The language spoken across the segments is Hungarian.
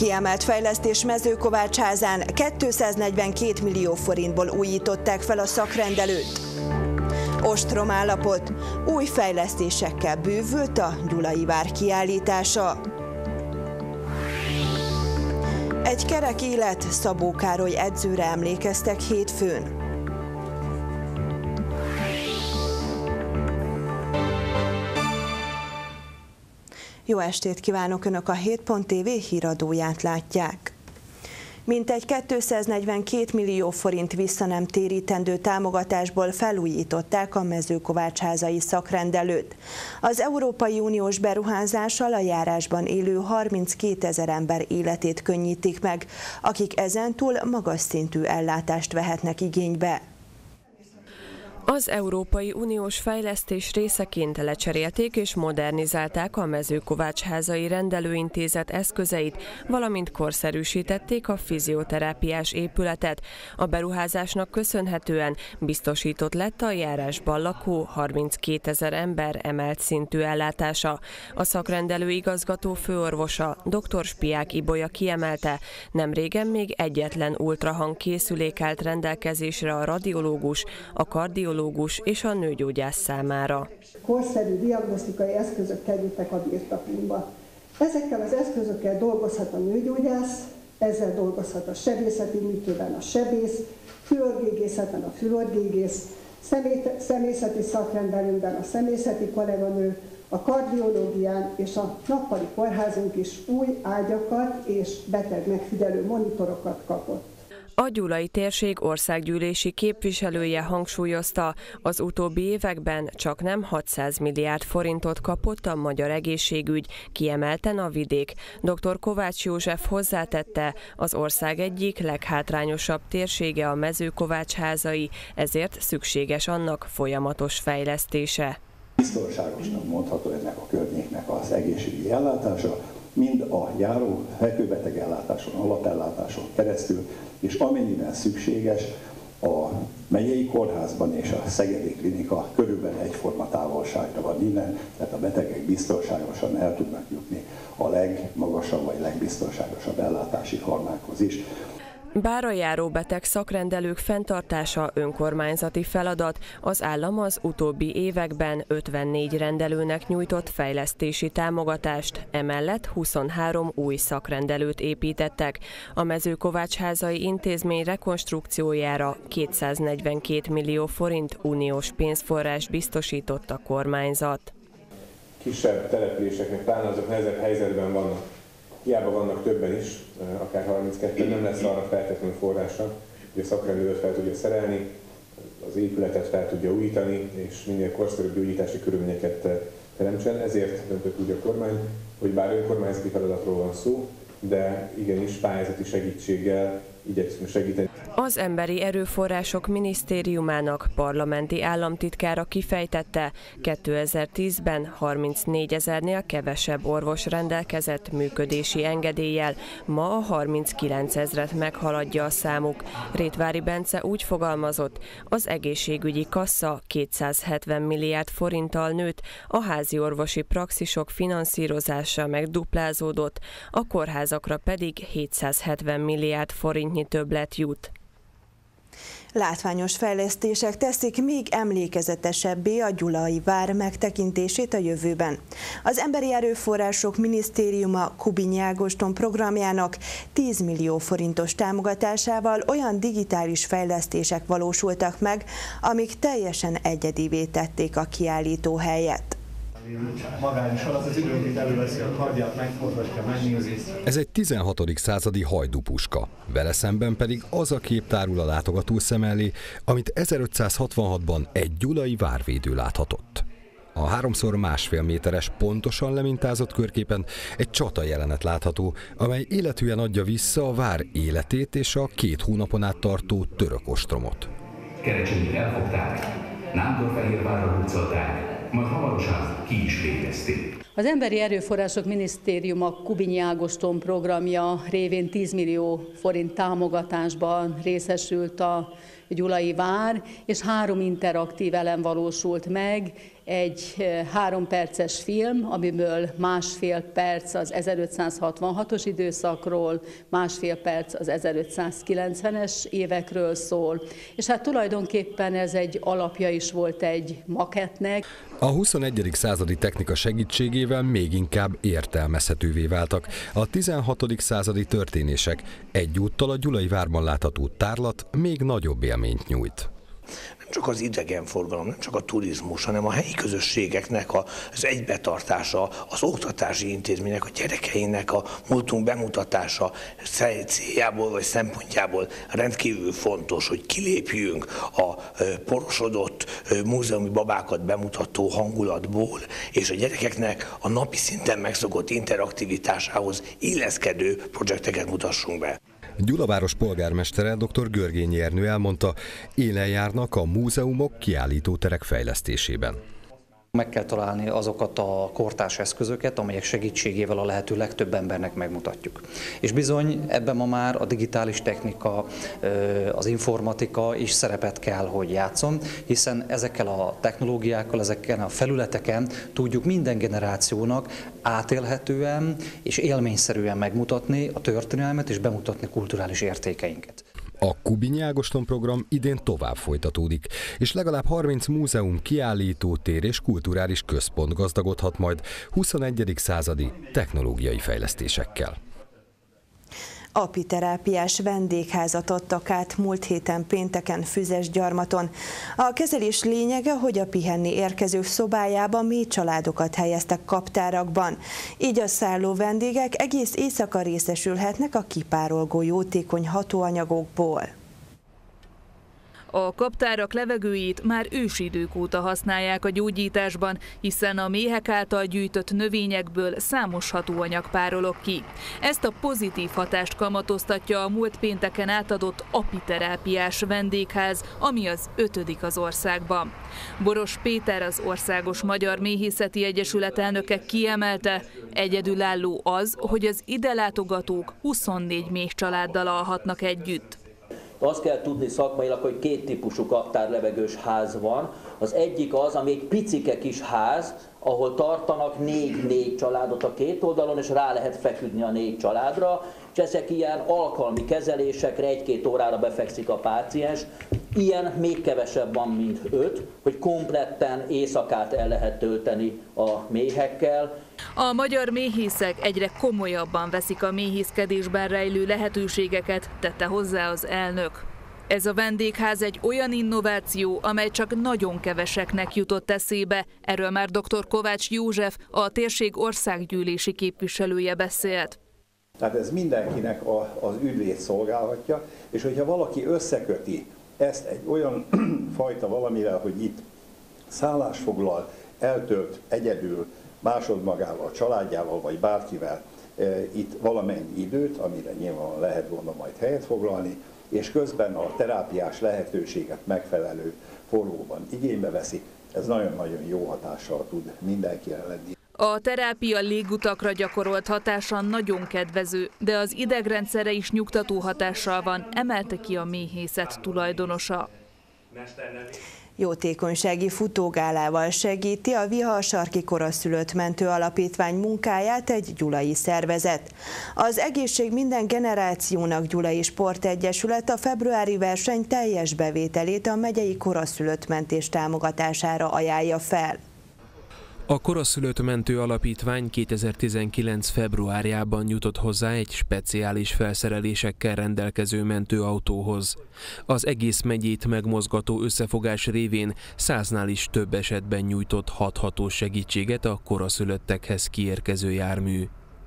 Kiemelt fejlesztés Mezőkovácsházán 242 millió forintból újították fel a szakrendelőt. Ostrom állapot, új fejlesztésekkel bővült a Gyulai Vár kiállítása. Egy kerek élet, Szabó Károly edzőre emlékeztek hétfőn. Jó estét kívánok! Önök a 7.tv híradóját látják. Mintegy 242 millió forint vissza nem térítendő támogatásból felújították a Mezőkovácsházai szakrendelőt. Az Európai Uniós beruházással a járásban élő 32 000 ember életét könnyítik meg, akik ezentúl magas szintű ellátást vehetnek igénybe. Az Európai Uniós fejlesztés részeként lecserélték és modernizálták a Mezőkovácsházai rendelőintézet eszközeit, valamint korszerűsítették a fizioterápiás épületet. A beruházásnak köszönhetően biztosított lett a járásban lakó 32 000 ember emelt szintű ellátása. A szakrendelő igazgató főorvosa, dr. Spiák Ibolya kiemelte, nemrégen még egyetlen ultrahang készülék állt rendelkezésre a radiológus, a kardiológus és a nőgyógyász számára. Korszerű diagnosztikai eszközök kerültek a birtokunkba. Ezekkel az eszközökkel dolgozhat a nőgyógyász, ezzel dolgozhat a sebészeti műtőben a sebész, fülorgégészetben a fülorgégész, személyzeti szakrendelőben a személyzeti kolléganő, a kardiológián és a nappali kórházunk is új ágyakat és beteg megfigyelő monitorokat kapott. A gyulai térség országgyűlési képviselője hangsúlyozta, az utóbbi években csaknem 600 milliárd forintot kapott a magyar egészségügy, kiemelten a vidék. Dr. Kovács József hozzátette, az ország egyik leghátrányosabb térsége a Mezőkovácsházai, ezért szükséges annak folyamatos fejlesztése. Biztonságosnak mondható ennek a környéknek az egészségügyi ellátása, mind a járó fekvőbeteg ellátáson, alapellátáson keresztül, és amennyiben szükséges, a megyei kórházban és a szegedi klinika körülbelül egyforma távolságra van innen, tehát a betegek biztonságosan el tudnak jutni a legmagasabb vagy legbiztonságosabb ellátási formákhoz is. Bár a járóbeteg szakrendelők fenntartása önkormányzati feladat, az állam az utóbbi években 54 rendelőnek nyújtott fejlesztési támogatást, emellett 23 új szakrendelőt építettek. A Mezőkovácsházai intézmény rekonstrukciójára 242 millió forint uniós pénzforrás biztosított a kormányzat. Kisebb településeknek talán azok nehezebb helyzetben vannak. Hiába vannak többen is, akár 32, nem lesz arra feltétlenül forrása, hogy a szakrendelőt fel tudja szerelni, az épületet fel tudja újítani, és minél korszerűbb gyógyítási körülményeket teremtsen. Ezért döntött úgy a kormány, hogy bár önkormányzati feladatról van szó, de igenis pályázati segítséggel igyekszünk segíteni. Az Emberi Erőforrások Minisztériumának parlamenti államtitkára kifejtette, 2010-ben 34 000-nél kevesebb orvos rendelkezett működési engedéllyel, ma a 39 000-et meghaladja a számuk. Rétvári Bence úgy fogalmazott, az egészségügyi kassa 270 milliárd forinttal nőtt, a házi orvosi praxisok finanszírozása megduplázódott, a kórházakra pedig 770 milliárd forintnyi többlet jut. Látványos fejlesztések teszik még emlékezetesebbé a Gyulai Vár megtekintését a jövőben. Az Emberi Erőforrások Minisztériuma Kubinyi Ágoston programjának 10 millió forintos támogatásával olyan digitális fejlesztések valósultak meg, amik teljesen egyedivé tették a kiállító helyet. Magányos alatt az időnként előveszi a kardját, megforgatja, megnézi. Ez egy 16. századi hajdúpuska. Vele szemben pedig az a kép tárul a látogató szem elé, amit 1566-ban egy gyulai várvédő láthatott. A 3x1,5 méteres, pontosan lemintázott körképen egy csata jelenet látható, amely életűen adja vissza a vár életét és a 2 hónapon át tartó török ostromot. Kerecsényét elfogták, Nándorfehérvárra hurcolták, majd hamarosan ki is végezték. Az Emberi Erőforrások Minisztériuma Kubinyi Ágoston programja révén 10 millió forint támogatásban részesült a Gyulai Vár, és 3 interaktív elem valósult meg. egy 3 perces film, amiből másfél perc az 1566-os időszakról, másfél perc az 1590-es évekről szól, és hát tulajdonképpen ez egy alapja is volt egy makettnek. A 21. századi technika segítségével még inkább értelmezhetővé váltak a 16. századi történések, egyúttal a Gyulai várban látható tárlat még nagyobb élményt nyújt. Nem csak az idegenforgalom, nem csak a turizmus, hanem a helyi közösségeknek az egybetartása, az oktatási intézmények, a gyerekeinek a múltunk bemutatása céljából vagy szempontjából rendkívül fontos, hogy kilépjünk a porosodott múzeumi babákat bemutató hangulatból, és a gyerekeknek a napi szinten megszokott interaktivitásához illeszkedő projekteket mutassunk be. Gyulaváros polgármestere dr. Görgényi Ernő elmondta, élen járnak a múzeumok, kiállítóterek fejlesztésében. Meg kell találni azokat a kortárs eszközöket, amelyek segítségével a lehető legtöbb embernek megmutatjuk. És bizony ebben ma már a digitális technika, az informatika is szerepet kell, hogy játszon, hiszen ezekkel a technológiákkal, ezeken a felületeken tudjuk minden generációnak átélhetően és élményszerűen megmutatni a történelmet és bemutatni kulturális értékeinket. A Kubinyi Ágoston program idén tovább folytatódik, és legalább 30 múzeum, kiállítótér és kulturális központ gazdagodhat majd 21. századi technológiai fejlesztésekkel. Apiterápiás vendégházat adtak át múlt héten pénteken Füzesgyarmaton. A kezelés lényege, hogy a pihenni érkezők szobájába mély családokat helyeztek kaptárakban. Így a szálló vendégek egész éjszaka részesülhetnek a kipárolgó jótékony hatóanyagokból. A kaptárak levegőjét már ősidők óta használják a gyógyításban, hiszen a méhek által gyűjtött növényekből számos hatóanyag párolog ki. Ezt a pozitív hatást kamatoztatja a múlt pénteken átadott apiterápiás vendégház, ami az 5. az országban. Boros Péter, az Országos Magyar Méhészeti Egyesület elnöke kiemelte, egyedülálló az, hogy az ide látogatók 24 méhcsaláddal alhatnak együtt. Azt kell tudni szakmailag, hogy 2 típusú kaptárlevegős ház van. Az egyik az, ami egy picike kis ház, ahol tartanak 4 családot a 2 oldalon, és rá lehet feküdni a 4 családra, és ezek ilyen alkalmi kezelésekre 1-2 órára befekszik a páciens. Ilyen még kevesebb van, mint 5, hogy kompletten éjszakát el lehet tölteni a méhekkel. A magyar méhészek egyre komolyabban veszik a méhészkedésben rejlő lehetőségeket, tette hozzá az elnök. Ez a vendégház egy olyan innováció, amely csak nagyon keveseknek jutott eszébe. Erről már dr. Kovács József, a térség országgyűlési képviselője beszélt. Tehát ez mindenkinek az üdvét szolgálhatja, és hogyha valaki összeköti ezt egy olyan fajta valamivel, hogy itt szállást foglal, eltölt egyedül, másodmagával, családjával vagy bárkivel itt valamennyi időt, amire nyilván lehet volna majd helyet foglalni, és közben a terápiás lehetőséget megfelelő forgóban igénybe veszi, ez nagyon-nagyon jó hatással tud mindenkire lenni. A terápia légutakra gyakorolt hatása nagyon kedvező, de az idegrendszerre is nyugtató hatással van, emelte ki a méhészet tulajdonosa. Jótékonysági futógálával segíti a Viharsarki Koraszülött Mentő Alapítvány munkáját egy gyulai szervezet. Az Egészség minden generációnak Gyulai Sportegyesület a februári verseny teljes bevételét a megyei koraszülött mentés támogatására ajánlja fel. A Koraszülött Mentő Alapítvány 2019. februárjában jutott hozzá egy speciális felszerelésekkel rendelkező mentőautóhoz. Az egész megyét megmozgató összefogás révén 100-nál is több esetben nyújtott hathatós segítséget a koraszülöttekhez kiérkező jármű.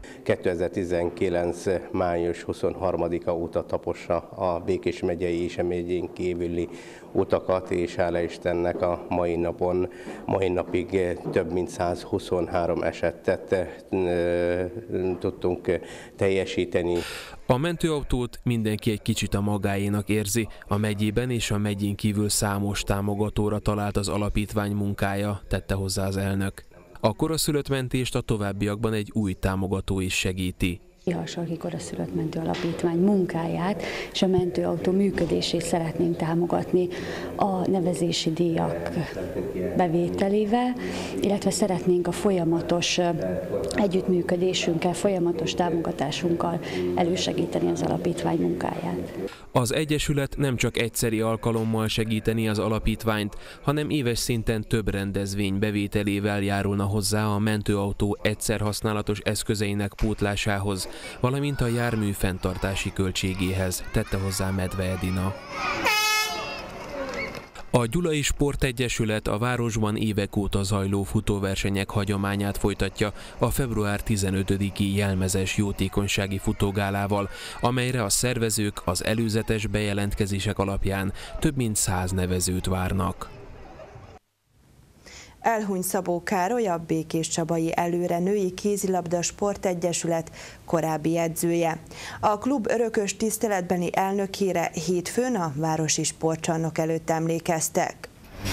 2019. május 23-a óta tapossa a Békés megyei és a megyén kívüli utakat, és hála Istennek a mai napig több mint 123 esetet tudtunk teljesíteni. A mentőautót mindenki egy kicsit a magáénak érzi, a megyében és a megyén kívül számos támogatóra talált az alapítvány munkája, tette hozzá az elnök. A koraszülött mentést a továbbiakban egy új támogató is segíti. Hasalki Koraszülött Mentő Alapítvány munkáját és a mentőautó működését szeretnénk támogatni a nevezési díjak bevételével, illetve szeretnénk a folyamatos együttműködésünkkel, folyamatos támogatásunkkal elősegíteni az alapítvány munkáját. Az Egyesület nem csak egyszeri alkalommal segíteni az alapítványt, hanem éves szinten több rendezvény bevételével járulna hozzá a mentőautó egyszer használatos eszközeinek pótlásához, valamint a jármű fenntartási költségéhez, tette hozzá Medve Edina. A Gyulai Sportegyesület a városban évek óta zajló futóversenyek hagyományát folytatja a február 15-i jelmezes jótékonysági futógálával, amelyre a szervezők az előzetes bejelentkezések alapján több mint 100 nevezőt várnak. Elhunyt Szabó Károly, a Békéscsabai Előre Női Kézilabda Sportegyesület korábbi edzője. A klub örökös tiszteletbeni elnökére hétfőn a városi sportcsarnok előtt emlékeztek.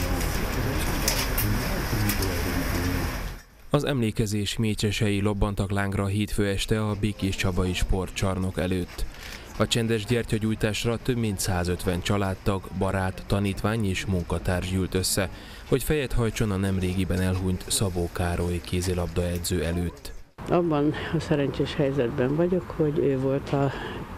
Az emlékezés mécsesei lobbantak lángra hétfő este a Békéscsabai sportcsarnok előtt. A csendes gyertyagyújtásra több mint 150 családtag, barát, tanítvány és munkatárs gyűlt össze, hogy fejet hajtson a nemrégiben elhunyt Szabó Károly kézilabdaedző előtt. Abban a szerencsés helyzetben vagyok, hogy ő volt a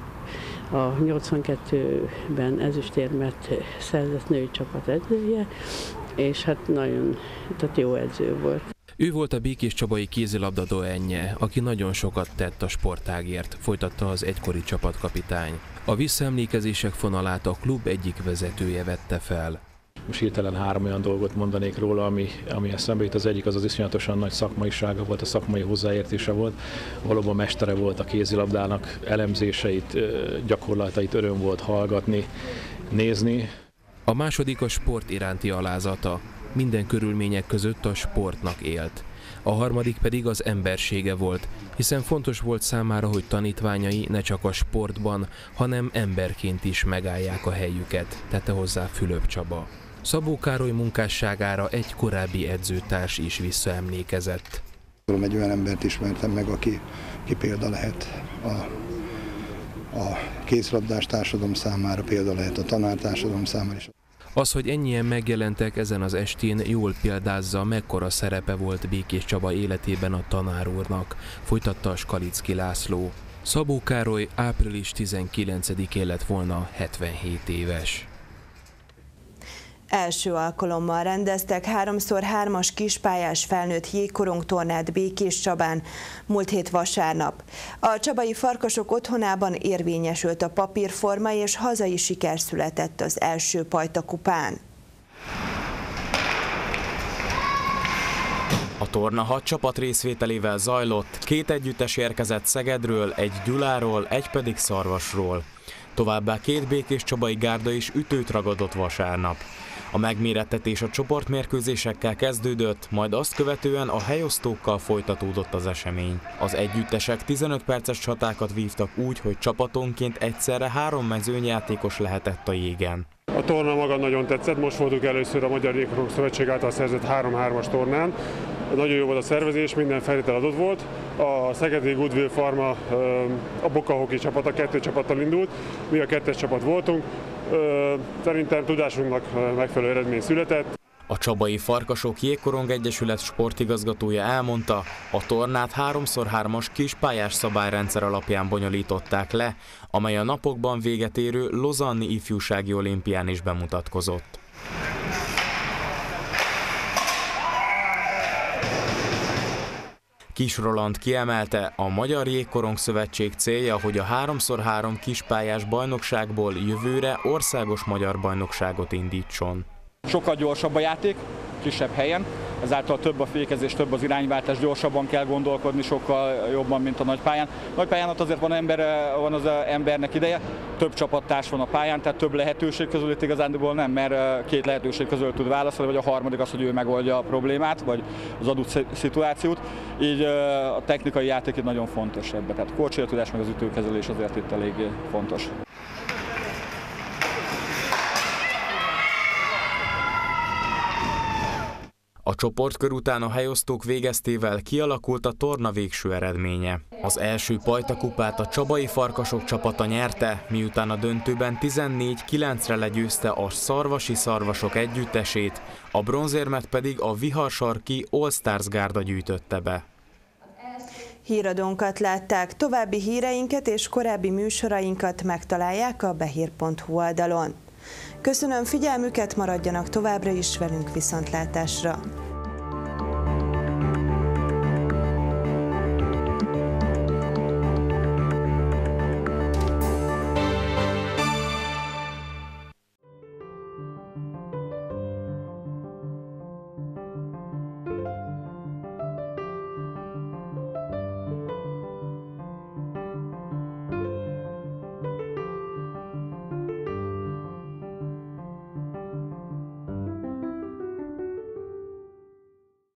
82-ben ezüstérmet szerzett női csapat edzője, és hát nagyon jó edző volt. Ő volt a békéscsabai kézilabda doenje, aki nagyon sokat tett a sportágért, folytatta az egykori csapatkapitány. A visszaemlékezések fonalát a klub egyik vezetője vette fel. Most hirtelen 3 olyan dolgot mondanék róla, ami eszembe jut. Az egyik az iszonyatosan nagy szakmaisága volt, a szakmai hozzáértése volt. Valóban mestere volt a kézilabdának, elemzéseit, gyakorlatait öröm volt hallgatni, nézni. A második a sport iránti alázata. Minden körülmények között a sportnak élt. A harmadik pedig az embersége volt, hiszen fontos volt számára, hogy tanítványai ne csak a sportban, hanem emberként is megállják a helyüket, tette hozzá Fülöp Csaba. Szabó Károly munkásságára egy korábbi edzőtárs is visszaemlékezett. Egy olyan embert ismertem meg, aki példa lehet a kézilabdás társadalom számára, példa lehet a tanártársadalom számára is. Az, hogy ennyien megjelentek ezen az estén, jól példázza, mekkora szerepe volt Békéscsaba életében a tanár úrnak, folytatta Skalicki László. Szabó Károly április 19-én lett volna 77 éves. Első alkalommal rendeztek 3x3-as kispályás felnőtt jégkorongtornát Békéscsabán múlt hét vasárnap. A csabai farkasok otthonában érvényesült a papírforma, és hazai siker született az első Pajta kupán. A torna 6 csapat részvételével zajlott, 2 együttes érkezett Szegedről, egy Gyuláról, egy pedig Szarvasról. Továbbá 2 békéscsabai gárda is ütőt ragadott vasárnap. A megmérettetés a csoportmérkőzésekkel kezdődött, majd azt követően a helyosztókkal folytatódott az esemény. Az együttesek 15 perces csatákat vívtak úgy, hogy csapatonként egyszerre 3 mezőnyjátékos lehetett a jégen. A torna maga nagyon tetszett, most voltunk először a Magyar Jégkorong Szövetség által szerzett 3x3-as tornán. Nagyon jó volt a szervezés, minden feltétel adott volt. A Szegedi Goodwill Pharma, a Boka Hockey csapata 2 csapattal indult, mi a 2-es csapat voltunk. Szerintem tudásunknak megfelelő eredmény született. A Csabai Farkasok Jégkorong Egyesület sportigazgatója elmondta, a tornát 3x3-as kispályás szabályrendszer alapján bonyolították le, amely a napokban véget érő Lozanni ifjúsági olimpián is bemutatkozott. Kis Roland kiemelte, a Magyar Jégkorong Szövetség célja, hogy a 3x3 kispályás bajnokságból jövőre országos magyar bajnokságot indítson. Sokkal gyorsabb a játék, kisebb helyen, ezáltal több a fékezés, több az irányváltás, gyorsabban kell gondolkodni, sokkal jobban, mint a nagypályán. Nagypályán ott azért van az embernek ideje, több csapattárs van a pályán, tehát több lehetőség közül itt igazándiból nem, mert 2 lehetőség közül tud válaszolni, vagy a harmadik az, hogy ő megoldja a problémát, vagy az adott szituációt. Így a technikai játék itt nagyon fontos ebben, tehát korcsolyatudás meg az ütőkezelés azért itt elég fontos. A A csoportkör után a helyosztók végeztével kialakult a torna végső eredménye. Az első pajtakupát a csabai farkasok csapata nyerte, miután a döntőben 14-9-re legyőzte a szarvasi szarvasok együttesét, a bronzérmet pedig a viharsarki All Stars gárda gyűjtötte be. Híradónkat látták, további híreinket és korábbi műsorainkat megtalálják a behír.hu oldalon. Köszönöm figyelmüket, maradjanak továbbra is velünk, viszontlátásra!